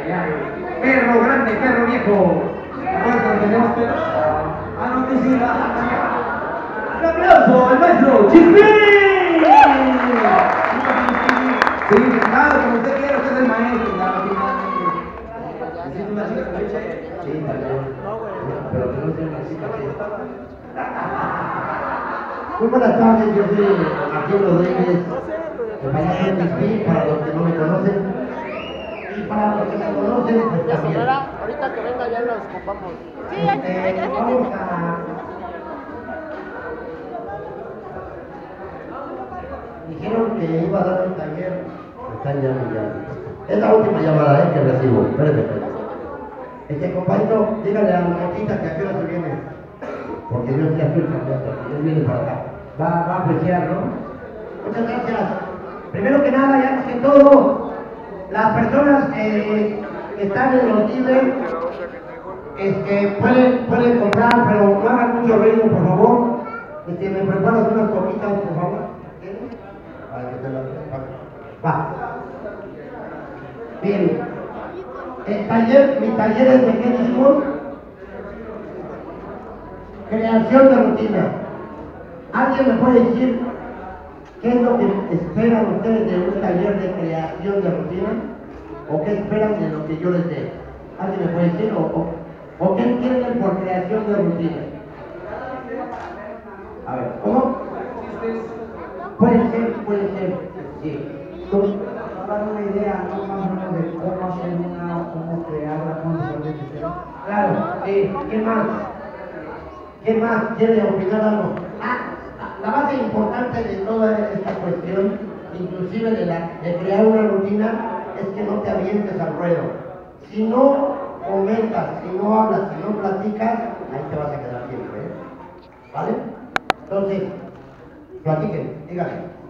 Perro grande, perro viejo. ¿Cuánto tenemos perros? Ah, no, que sí. Un aplauso al maestro Chispín. Sí, claro, como usted quiera, usted es el maestro, claro, finalmente. ¿Necesita una chica caliche? Sí, también. Pero que no sea una chica Muy buenas tardes, yo soy Arturo Rodríguez, el maestro Chispín, para los que no me conocen. Y para los que me conocen, pues también. Ahorita que venga ya los ocupamos. Sí, Vamos a... Dijeron que iba a dar un taller. Me están llamando. Es la última llamada que recibo. Espérenme. Compañero, dígale a la motita que a qué hora se viene. Porque yo ya estoy cambiando. Él viene para acá. Va a apreciar, ¿no? Muchas gracias. Primero que nada, ya que todo, las personas que están en los dealers pueden comprar, pero no hagan mucho ruido, por favor. ¿Me preparas unas coquitas, por favor? Va. Bien. Mi taller es de qué dijimos? Creación de rutina. ¿Alguien me puede decir qué es lo que esperan ustedes de un taller de creación de rutina? ¿O qué esperan de lo que yo les dé? ¿Alguien me puede decir? ¿O qué entienden por creación de rutina? A ver, ¿cómo? Puede ser, sí. Dar una idea, ¿no? Más o menos de cómo hacer cómo crear la condición de sistema. Claro, sí. ¿Quién más quiere opinar algo? La base importante de toda esta cuestión, inclusive de crear una rutina, es que no te avientes al ruedo. Si no comentas, si no hablas, si no platicas, ahí te vas a quedar siempre, ¿eh? ¿Vale? Entonces, platiquen, díganme.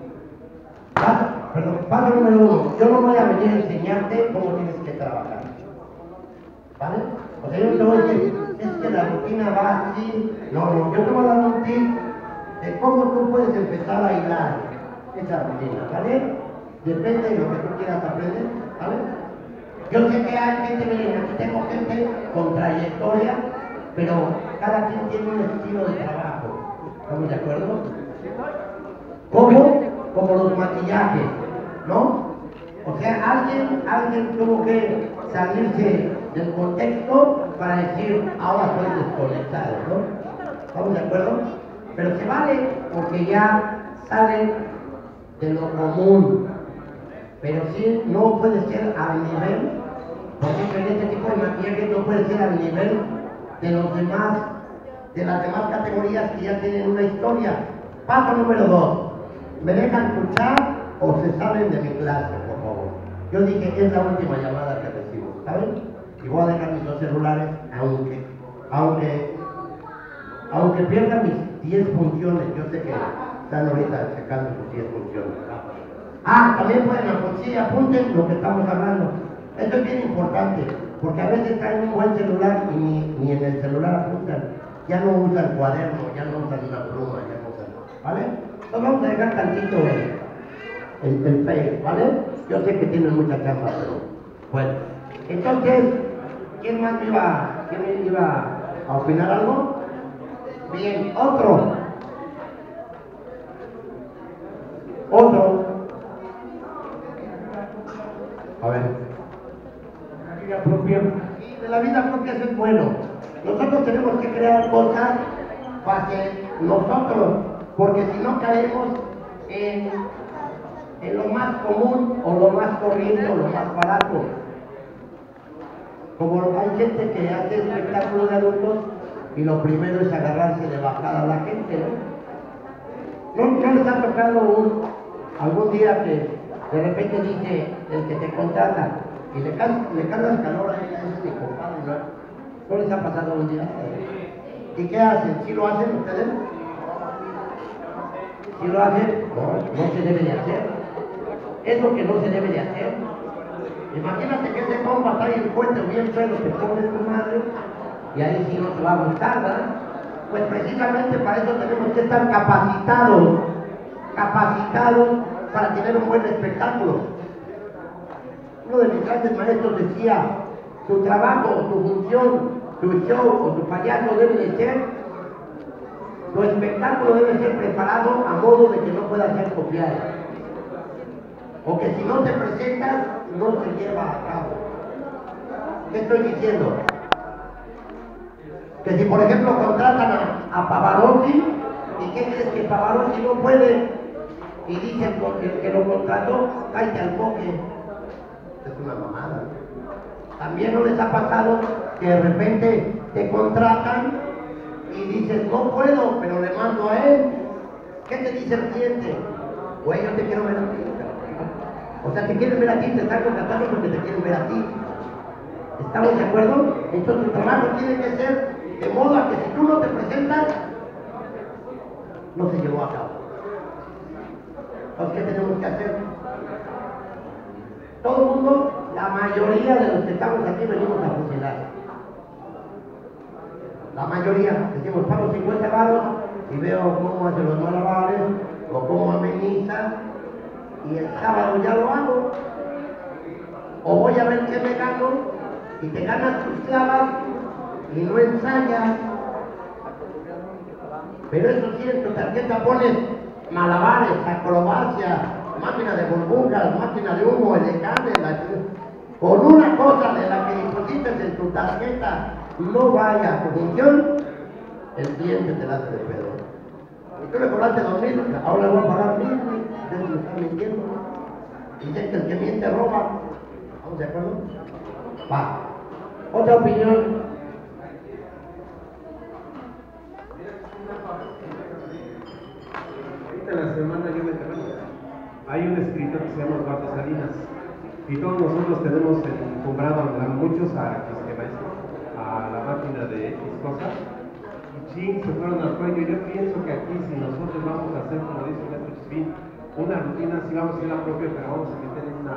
Paso número 1. Yo no voy a venir a enseñarte cómo tienes que trabajar. ¿Vale? O sea, yo te voy a decir, es que la rutina va así. No, yo te voy a dar un tip de cómo tú puedes empezar a hilar esa rutina, ¿vale? Depende de lo que tú quieras aprender, ¿vale? Yo sé que hay gente, miren, aquí tengo gente con trayectoria, pero cada quien tiene un estilo de trabajo. ¿Estamos de acuerdo? Como los maquillajes, ¿no? O sea, alguien tuvo que salirse del contexto para decir, ahora estoy desconectado, ¿no? ¿Estamos de acuerdo? Pero se vale porque ya salen de lo común. Pero sí, no puede ser al nivel, porque en este tipo de maquillaje no puede ser al nivel de los demás, de las demás categorías que ya tienen una historia. Paso número 2. ¿Me dejan escuchar o se salen de mi clase, por favor? Yo dije que es la última llamada que recibo, ¿saben? Y voy a dejar mis 2 celulares, aunque pierda mis 10 funciones. Yo sé que están ahorita checando sus 10 funciones. También pueden apunten lo que estamos hablando. Esto es bien importante, porque a veces traen un buen celular y ni en el celular apuntan. Ya no usan cuaderno, ya no usan una pluma, ya no usan, ¿vale? Entonces vamos a dejar tantito el face, ¿vale? Yo sé que tienen mucha chamba, pero bueno. Entonces, ¿quién iba a opinar algo? Bien, otro. A ver. La vida propia. Sí, de la vida propia eso es bueno. Nosotros tenemos que crear cosas para que nosotros, porque si no caemos en lo más común o lo más corriente o lo más barato. Como hay gente que hace espectáculos de adultos y lo primero es agarrarse de bajada a la gente, ¿no? ¿No les ha tocado algún día que de repente dice el que te contrata y le cargas calor a ella, ese es mi compadre, ¿no? ¿No les ha pasado un día? ¿Y qué hacen? ¿Sí lo hacen ustedes? ¿Sí lo hacen? No se debe de hacer. Es lo que no se debe de hacer. Imagínate que ese compa está ahí el puente bien feo, te pones tu madre y ahí sí no te va a gustar, ¿verdad? Pues precisamente para eso tenemos que estar capacitados para tener un buen espectáculo. Uno de mis grandes maestros decía, tu trabajo, tu función, tu show o tu payaso debe de ser, tu espectáculo debe ser preparado a modo de que no pueda ser copiado. O que si no te presentas, no se lleva a cabo. ¿Qué estoy diciendo? Que si por ejemplo contratan a Pavarotti, ¿y qué crees que Pavarotti no puede? Y dice el que lo contrató, cállate al boque. Es una mamada. También no les ha pasado que de repente te contratan y dices, no puedo, pero le mando a él. ¿Qué te dice el cliente? Güey, yo te quiero ver a ti. O sea, te quieren ver a ti, te están contratando porque te quieren ver a ti. ¿Estamos de acuerdo? Entonces tu trabajo tiene que ser de modo a que si tú no te presentas, no se llevó a cabo. Entonces, ¿qué tenemos que hacer? Todo el mundo, la mayoría de los que estamos aquí venimos a fusilar. La mayoría, decimos, pago 50 varos y veo cómo hace los malabares o cómo ameniza y el sábado ya lo hago. O voy a ver qué me gano y te ganas tus clavas y no ensayas. Pero eso sí, en tu tarjeta pones malabares, acrobacia, máquina de burbujas, máquina de humo, edecanes, con una cosa de la que pusiste en tu tarjeta no vaya a tu función, el cliente te la hace de pedo. Y tú le cobraste 2,000, ahora le voy a pagar 1,000, ustedes me están mintiendo. Dicen que el que miente roba. ¿Estamos de acuerdo? Va. Otra opinión. Ahorita en la semana yo me termino. Hay un escritor que se llama Eduardo Salinas y todos nosotros tenemos encumbrado a muchos a la máquina de X cosas y ching, se fueron al cuello. Yo pienso que aquí si nosotros vamos a hacer, como dice el maestro Chispín, una rutina, sí vamos a hacer la propia, pero vamos a meter una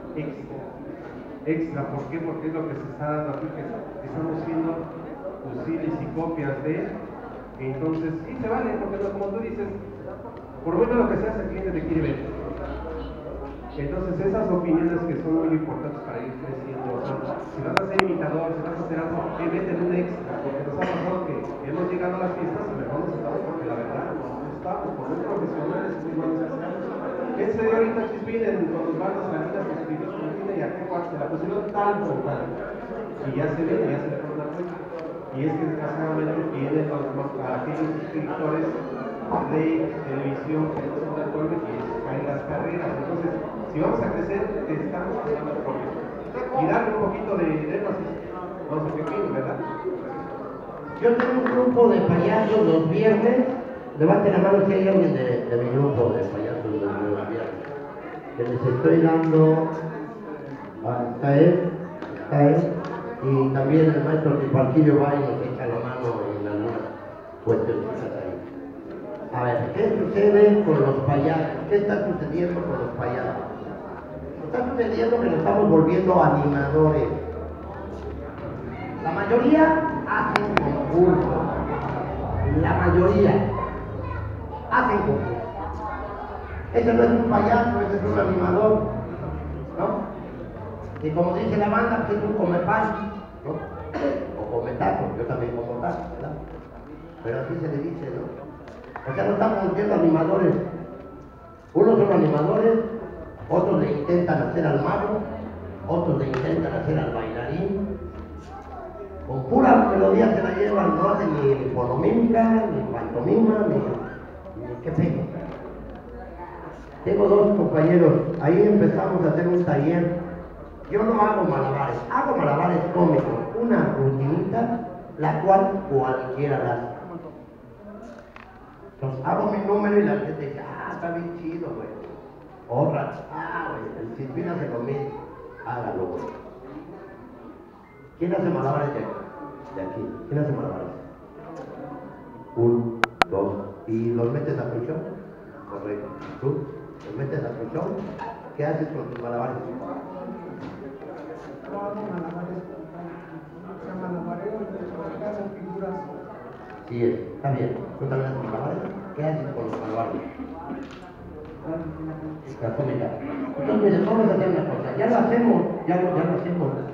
extra. ¿Por qué? Porque es lo que se está dando aquí, que estamos viendo fusiles y copias de, entonces sí se vale, porque como tú dices, por lo menos lo que se hace el cliente te quiere ver. Entonces esas opiniones que son muy importantes para ir creciendo, o sea, si vas a ser imitador, si vas a hacer algo, que meten un extra, porque nos ha pasado que hemos llegado a las fiestas y mejor nos estamos porque la verdad no estamos, por muy profesionales, muy buenos haciendo. Ese de ahorita Chispín con los bandos latinas que escribió su rutina y a qué se la pusieron tal por tal. Y ya se ve, ya se le pone una cuenta. Y es que desgraciadamente tienen aquellos suscriptores de televisión que no son del pueblo y caen las carreras. Entonces, si vamos a crecer, estamos haciendo el propio. Y darle un poquito de énfasis. No sé qué opinan, ¿verdad? Yo tengo un grupo de payasos los viernes. Levanten la mano si hay alguien de mi grupo de payasos los viernes. Que les estoy dando. Está él. Y también el maestro Triparquillo va y nos echa la mano en algunas cuestiones ahí. A ver, ¿qué sucede con los payasos? ¿Qué está sucediendo con los payasos? Está sucediendo que nos estamos volviendo animadores. La mayoría hacen concursos. La mayoría hacen concursos. Ese no es un payaso, ese es un animador, ¿no? Y como dice la banda, pues es un comepan, ¿no? O cometaco, yo también como taco, ¿verdad? Pero así se le dice, ¿no? O sea, no estamos viendo animadores. Unos son animadores, otros le intentan hacer al mago, otros le intentan hacer al bailarín. Con pura melodía se la llevan, no hacen ni fonomímica, ni pantomima, ni qué pedo. Tengo dos compañeros, ahí empezamos a hacer un taller. Yo no hago malabares cómicos, una rutinita, la cual cualquiera la hace. Entonces hago mi número y la gente dice, está bien chido, güey. Otra, güey, el Chispín hace lo mismo, hágalo, güey. ¿Quién hace malabares de aquí? ¿Quién hace malabares? 1, 2, y los metes a tu show. Correcto. ¿Tú? ¿Los metes a tu show? ¿Qué haces con tus malabares? Yo hago malabares, se llama malabareo y hacen figuras. Sí, está bien. ¿Tú también haces malabares? ¿Qué haces con los malabares? Entonces, miren, vamos a hacer una cosa. Ya lo hacemos.